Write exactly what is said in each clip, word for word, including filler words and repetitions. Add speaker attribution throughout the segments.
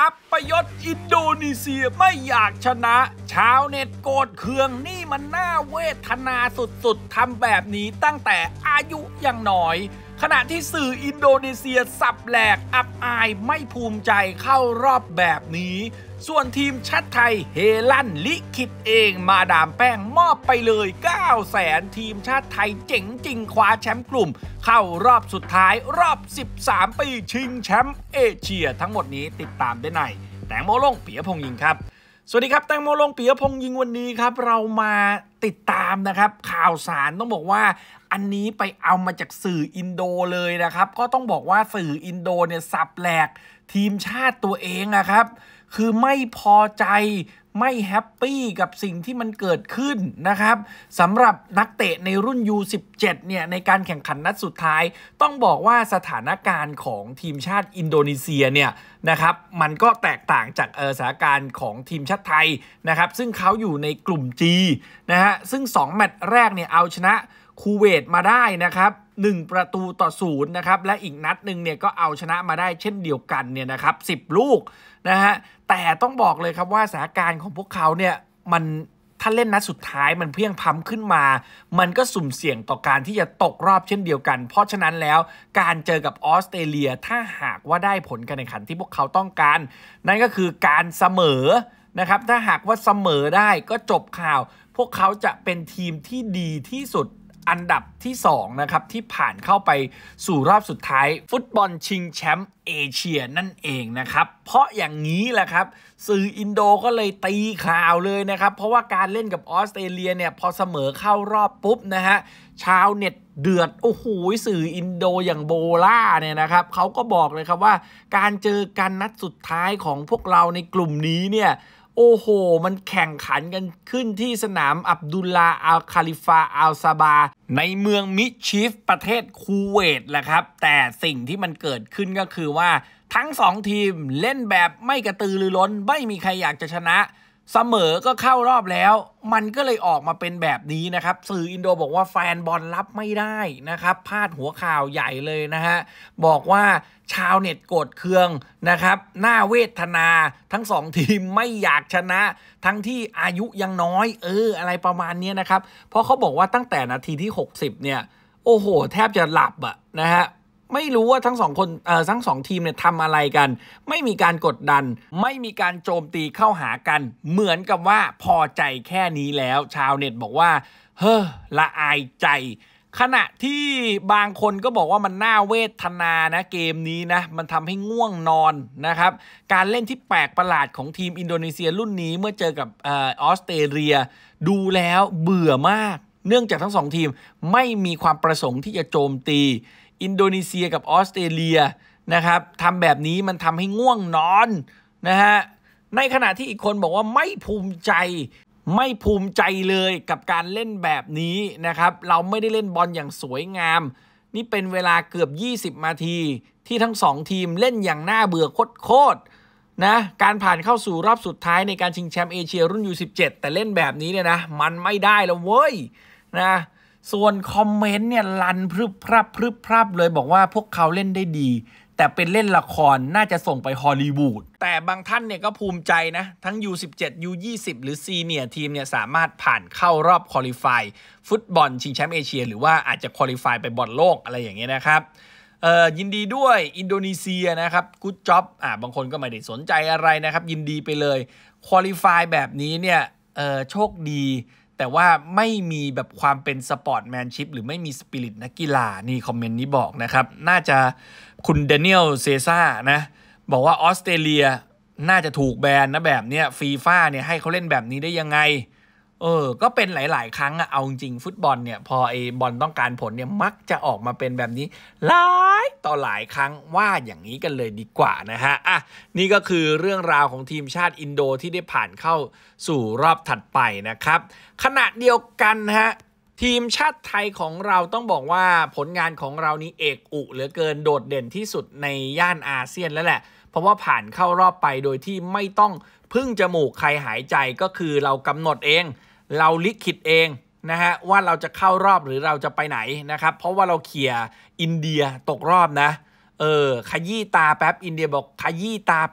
Speaker 1: อัปยศอินโดนีเซียไม่อยากชนะชาวเน็ตโกรธเคืองนี่มันน่าเวทนาสุดๆทำแบบนี้ตั้งแต่อายุยังน้อยขณะที่สื่ออินโดนีเซียสับแหลกอับอายไม่ภูมิใจเข้ารอบแบบนี้ส่วนทีมชาติไทยเฮลั่นลิขิตเองมาดามแป้งมอบไปเลยเก้าแสนทีมชาติไทยเจ๋งจริงคว้าแชมป์กลุ่มเข้ารอบสุดท้ายรอบสิบสามปีชิงแชมป์เอเชียทั้งหมดนี้ติดตามได้ในแตงโมลงปิยพงษ์ยิงครับสวัสดีครับแตงโมลงปิยพงษ์ยิงวันนี้ครับเรามาติดตามนะครับข่าวสารต้องบอกว่าอันนี้ไปเอามาจากสื่ออินโดเลยนะครับก็ต้องบอกว่าสื่ออินโดเนี่ยสับแหลกทีมชาติตัวเองนะครับคือไม่พอใจไม่แฮปปี้กับสิ่งที่มันเกิดขึ้นนะครับสำหรับนักเตะในรุ่น ยู สิบเจ็ด เนี่ยในการแข่งขันนัดสุดท้ายต้องบอกว่าสถานการณ์ของทีมชาติอินโดนีเซียเนี่ยนะครับมันก็แตกต่างจากเออสถานการณ์ของทีมชาติไทยนะครับซึ่งเขาอยู่ในกลุ่ม G นะฮะซึ่งสองแมตช์แรกเนี่ยเอาชนะคูเวตมาได้นะครับหนึ่งประตูต่อศูนย์นะครับและอีกนัดหนึ่งเนี่ยก็เอาชนะมาได้เช่นเดียวกันเนี่ยนะครับสิบลูกนะฮะแต่ต้องบอกเลยครับว่าสถานการณ์ของพวกเขาเนี่ยมันถ้าเล่นนัดสุดท้ายมันเพียงพล้ำขึ้นมามันก็สุ่มเสี่ยงต่อการที่จะตกรอบเช่นเดียวกันเพราะฉะนั้นแล้วการเจอกับออสเตรเลียถ้าหากว่าได้ผลการแข่งขันที่พวกเขาต้องการนั่นก็คือการเสมอนะครับถ้าหากว่าเสมอได้ก็จบข่าวพวกเขาจะเป็นทีมที่ดีที่สุดอันดับที่สองนะครับที่ผ่านเข้าไปสู่รอบสุดท้ายฟุตบอลชิงแชมป์เอเชียนั่นเองนะครับเพราะอย่างนี้แหละครับสื่ออินโดก็เลยตีข่าวเลยนะครับเพราะว่าการเล่นกับออสเตรเลียเนี่ยพอเสมอเข้ารอบปุ๊บนะฮะชาวเน็ตเดือดโอ้โหสื่ออินโดอย่างโบล่าเนี่ยนะครับเขาก็บอกเลยครับว่าการเจอกันนัดสุดท้ายของพวกเราในกลุ่มนี้เนี่ยโอ้โหมันแข่งขันกันขึ้นที่สนามอับดุลลาอัลคาลิฟาอัลซาบาในเมืองมิชีฟประเทศคูเวตแหละครับแต่สิ่งที่มันเกิดขึ้นก็คือว่าทั้งสองทีมเล่นแบบไม่กระตือรือร้นไม่มีใครอยากจะชนะเสมอก็เข้ารอบแล้วมันก็เลยออกมาเป็นแบบนี้นะครับสื่ออินโดบอกว่าแฟนบอลรับไม่ได้นะครับพาดหัวข่าวใหญ่เลยนะฮะบอกว่าชาวเน็ตโกรธเคืองนะครับหน้าเวทนาทั้งสองทีมไม่อยากชนะทั้งที่อายุยังน้อยเอออะไรประมาณนี้นะครับเพราะเขาบอกว่าตั้งแต่นาทีที่หกสิบเนี่ยโอ้โหแทบจะหลับอะนะฮะไม่รู้ว่าทั้งสองคนเอ่อทั้งสองทีมเนี่ยทำอะไรกันไม่มีการกดดันไม่มีการโจมตีเข้าหากันเหมือนกับว่าพอใจแค่นี้แล้วชาวเน็ตบอกว่าเฮ้อละอายใจขณะที่บางคนก็บอกว่ามันน่าเวทนานะเกมนี้นะมันทำให้ง่วงนอนนะครับการเล่นที่แปลกประหลาดของทีมอินโดนีเซียรุ่นนี้เมื่อเจอกับเอ่อออสเตรเลียดูแล้วเบื่อมากเนื่องจากทั้งสองทีมไม่มีความประสงค์ที่จะโจมตีอินโดนีเซียกับออสเตรเลียนะครับทำแบบนี้มันทำให้ง่วงนอนนะฮะในขณะที่อีกคนบอกว่าไม่ภูมิใจไม่ภูมิใจเลยกับการเล่นแบบนี้นะครับเราไม่ได้เล่นบอลอย่างสวยงามนี่เป็นเวลาเกือบยี่สิบนาทีที่ทั้งสองทีมเล่นอย่างน่าเบื่อโคตรๆนะการผ่านเข้าสู่รอบสุดท้ายในการชิงแชมป์เอเชียรุ่น ยู สิบเจ็ด แต่เล่นแบบนี้เนี่ยนะมันไม่ได้แล้วเว้ยนะส่วนคอมเมนต์เนี่ยลันพรึบพรับพรึบพรับเลยบอกว่าพวกเขาเล่นได้ดีแต่เป็นเล่นละครน่าจะส่งไปฮอลลีวูดแต่บางท่านเนี่ยก็ภูมิใจนะทั้ง ยู สิบเจ็ด ยู ยี่สิบ หรือซีเนียร์ทีมเนี่ยสามารถผ่านเข้ารอบควอลิฟายฟุตบอลชิงแชมป์เอเชียหรือว่าอาจจะควอลิฟายไปบอลโลกอะไรอย่างเงี้ยนะครับเอ่อยินดีด้วยอินโดนีเซียนะครับกู๊ดจ็อบอ่าบางคนก็ไม่ได้สนใจอะไรนะครับยินดีไปเลยควอลิฟายแบบนี้เนี่ยเอ่อโชคดีแต่ว่าไม่มีแบบความเป็นสปอร์ตแมนชิพหรือไม่มีสปิริตนักกีฬานี่คอมเมนต์นี้บอกนะครับน่าจะคุณเดเนียลเซซ่านะบอกว่าออสเตรเลียน่าจะถูกแบนนะแบบเนี้ยฟีฟ่าเนี่ยให้เขาเล่นแบบนี้ได้ยังไงเออก็เป็นหลายๆครั้งอะเอาจริงฟุตบอลเนี่ยพอไอ้บอลต้องการผลเนี่ยมักจะออกมาเป็นแบบนี้หลายต่อหลายครั้งว่าอย่างนี้กันเลยดีกว่านะฮะอ่ะนี่ก็คือเรื่องราวของทีมชาติอินโดที่ได้ผ่านเข้าสู่รอบถัดไปนะครับขณะเดียวกันฮะทีมชาติไทยของเราต้องบอกว่าผลงานของเรานี้เอกอุเหลือเกินโดดเด่นที่สุดในย่านอาเซียนแล้วแหละเพราะว่าผ่านเข้ารอบไปโดยที่ไม่ต้องพึ่งจมูกใครหายใจก็คือเรากำหนดเองเราลิขิตเองนะฮะว่าเราจะเข้ารอบหรือเราจะไปไหนนะครับเพราะว่าเราเขี่ยอินเดียตกรอบนะเออขยี้ตาแป๊บอินเดียบอกขยี้ตาแป๊บ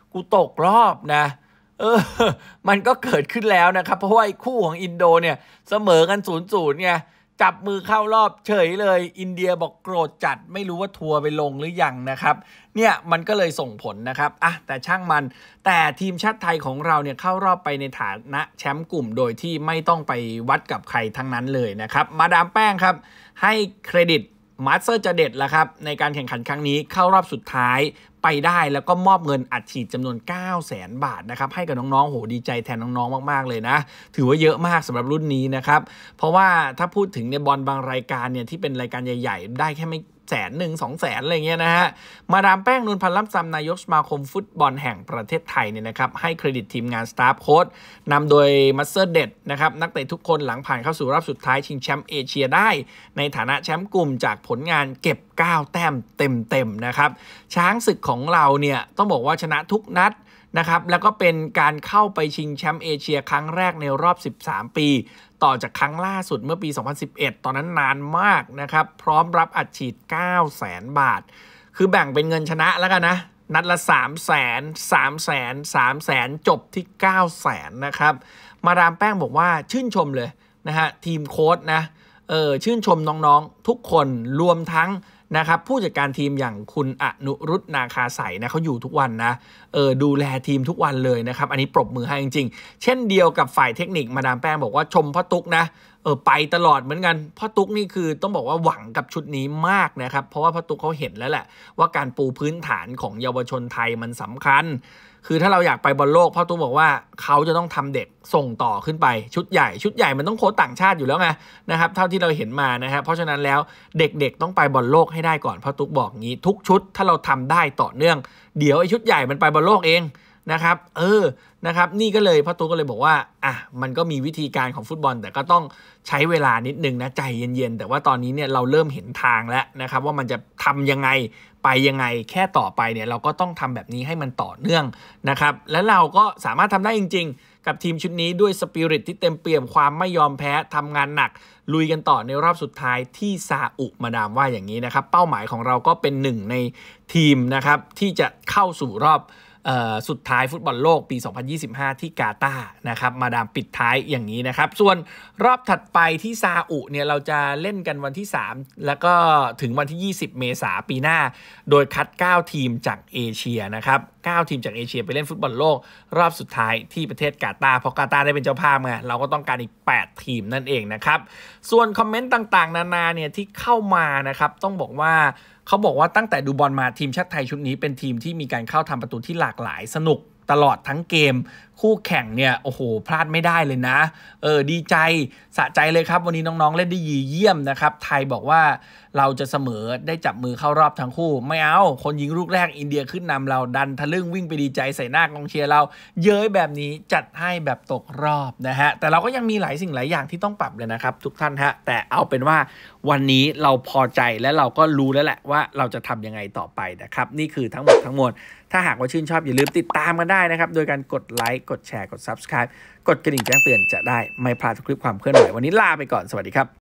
Speaker 1: กูตกรอบนะเออมันก็เกิดขึ้นแล้วนะครับเพราะว่าไอ้คู่ของอินโดเนี่ยเสมอกันศูนย์ศูนย์ไงจับมือเข้ารอบเฉยเลยอินเดียบอกโกรธจัดไม่รู้ว่าทัวร์ไปลงหรือยังนะครับเนี่ยมันก็เลยส่งผลนะครับอ่ะแต่ช่างมันแต่ทีมชาติไทยของเราเนี่ยเข้ารอบไปในฐานะแชมป์กลุ่มโดยที่ไม่ต้องไปวัดกับใครทั้งนั้นเลยนะครับมาดามแป้งครับให้เครดิตมาสเตอร์จเด็ดแล้วครับในการแข่งขันครั้งนี้เข้ารอบสุดท้ายไปได้แล้วก็มอบเงินอัดฉีดจำนวน เก้าแสน บาทนะครับให้กับน้องๆโหดีใจแทนน้องๆมากๆเลยนะถือว่าเยอะมากสำหรับรุ่นนี้นะครับเพราะว่าถ้าพูดถึงในบอลบางรายการเนี่ยที่เป็นรายการใหญ่ๆได้แค่ไม่แสนหนึ่งสองแสนอะไรเงี้ยนะฮะมาดามแป้งนวลพันธ์ล่ำซำนายกสมาคมฟุตบอลแห่งประเทศไทยเนี่ยนะครับให้เครดิตทีมงานสตาฟโค้ชนำโดยมัสเตอร์เด็ดนะครับนักเตะทุกคนหลังผ่านเข้าสู่รอบสุดท้ายชิงแชมป์เอเชียได้ในฐานะแชมป์กลุ่มจากผลงานเก็บเก้าแต้มเต็มๆนะครับช้างศึกของเราเนี่ยต้องบอกว่าชนะทุกนัดนะครับแล้วก็เป็นการเข้าไปชิงแชมป์เอเชียครั้งแรกในรอบสิบสามปีต่อจากครั้งล่าสุดเมื่อปีสองพันสิบเอ็ดตอนนั้นนานมากนะครับพร้อมรับอัดฉีด เก้าแสน บาทคือแบ่งเป็นเงินชนะแล้วกันนะนัดละ สามแสน สามแสน สามแสนจบที่ เก้าแสน นะครับมาดามแป้งบอกว่าชื่นชมเลยนะฮะทีมโค้ชนะเออชื่นชมน้องๆทุกคนรวมทั้งนะครับผู้จัดการทีมอย่างคุณอนุรุตนาคาใสนะเขาอยู่ทุกวันนะเออดูแลทีมทุกวันเลยนะครับอันนี้ปรบมือให้จริงๆเช่นเดียวกับฝ่ายเทคนิคมาดามแป้งบอกว่าชมพ่อตุ๊กนะเออไปตลอดเหมือนกันพ่อตุ๊กนี่คือต้องบอกว่าหวังกับชุดนี้มากนะครับเพราะว่าพ่อตุ๊กเขาเห็นแล้วแหละว่าการปูพื้นฐานของเยาวชนไทยมันสำคัญคือถ้าเราอยากไปบอลโลกพ่อตุ๊กบอกว่าเขาจะต้องทำเด็กส่งต่อขึ้นไปชุดใหญ่ชุดใหญ่มันต้องโค้ชต่างชาติอยู่แล้วไงนะครับเท่าที่เราเห็นมานะครับเพราะฉะนั้นแล้วเด็กๆต้องไปบอลโลกให้ได้ก่อนพ่อตุ๊กบอกงี้ทุกชุดถ้าเราทำได้ต่อเนื่องเดี๋ยวไอ้ชุดใหญ่มันไปบอลโลกเองนะครับเออนะครับนี่ก็เลยพ่อตุ๊กก็เลยบอกว่าอ่ะมันก็มีวิธีการของฟุตบอลแต่ก็ต้องใช้เวลานิดนึงนะใจเย็นๆแต่ว่าตอนนี้เนี่ยเราเริ่มเห็นทางแล้วนะครับว่ามันจะทำยังไงไปยังไงแค่ต่อไปเนี่ยเราก็ต้องทำแบบนี้ให้มันต่อเนื่องนะครับและเราก็สามารถทำได้จริงๆกับทีมชุดนี้ด้วยสปิริตที่เต็มเปี่ยมความไม่ยอมแพ้ทำงานหนักลุยกันต่อในรอบสุดท้ายที่ซาอุมาดามว่าอย่างนี้นะครับเป้าหมายของเราก็เป็นหนึ่งในทีมนะครับที่จะเข้าสู่รอบสุดท้ายฟุตบอลโลกปีสองพันยี่สิบห้าที่กาตาร์นะครับมาดามปิดท้ายอย่างนี้นะครับส่วนรอบถัดไปที่ซาอุเนี่ยเราจะเล่นกันวันที่สามแล้วก็ถึงวันที่ยี่สิบเมษายนปีหน้าโดยคัดเก้าทีมจากเอเชียนะครับเก้าทีมจากเอเชียไปเล่นฟุตบอลโลกรอบสุดท้ายที่ประเทศกาตาร์เพราะกาตาร์ได้เป็นเจ้าภาพไงเราก็ต้องการอีกแปดทีมนั่นเองนะครับส่วนคอมเมนต์ต่างๆนานาเนี่ยที่เข้ามานะครับต้องบอกว่าเขาบอกว่าตั้งแต่ดูบอลมาทีมชาติไทยชุดนี้เป็นทีมที่มีการเข้าทำประตูที่หลากหลายสนุกตลอดทั้งเกมคู่แข่งเนี่ยโอ้โหพลาดไม่ได้เลยนะเออดีใจสะใจเลยครับวันนี้น้องๆเล่นได้ดีเยี่ยมนะครับไทยบอกว่าเราจะเสมอได้จับมือเข้ารอบทั้งคู่ไม่เอาคนยิงลูกแรกอินเดียขึ้นนำเราดันทะลึ่งวิ่งไปดีใจใส่หน้ากองเชียร์เราเย้ยแบบนี้จัดให้แบบตกรอบนะฮะแต่เราก็ยังมีหลายสิ่งหลายอย่างที่ต้องปรับเลยนะครับทุกท่านฮะแต่เอาเป็นว่าวันนี้เราพอใจและเราก็รู้แล้วแหละว่าเราจะทำยังไงต่อไปนะครับนี่คือทั้งหมดทั้งมวลถ้าหากว่าชื่นชอบอย่าลืมติดตามกันได้นะครับโดยการกดไลค์กดแชร์กด ซับสไครบ์ กดกระดิ่งแจ้งเตือนจะได้ไม่พลาดทุกคลิปความเคลื่อนไหววันนี้ลาไปก่อนสวัสดีครับ